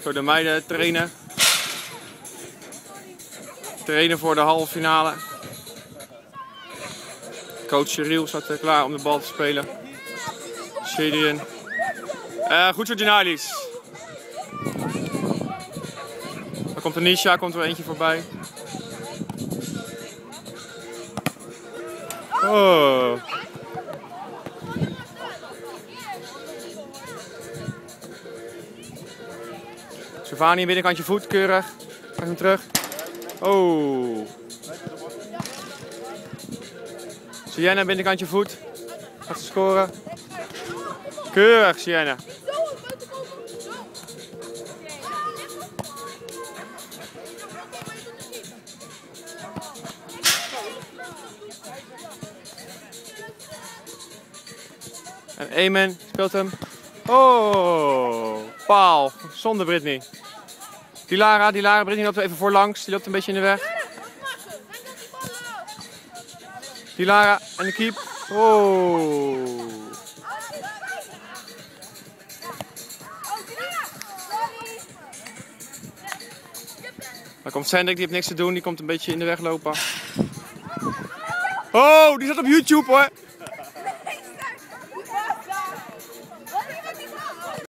Door de meiden trainen. Trainen voor de halve finale. Coach Cyril staat klaar om de bal te spelen. Shadrian. Goed zo, Genalis. Dan komt Anisha, komt er eentje voorbij. Oh. Sylvani, binnenkantje voet, keurig. Pak hem terug. Oh. Sienna, binnenkantje voet. Gaat ze scoren. Keurig, Sienna. En Eamon speelt hem. Oh, paal. Zonder Brittany. Dilara, Brittany loopt er even voorlangs. Die loopt een beetje in de weg. Dilara en de keep. Oh. Dan komt Sendrik, die heeft niks te doen. Die komt een beetje in de weg lopen. Oh, die zat op YouTube hoor.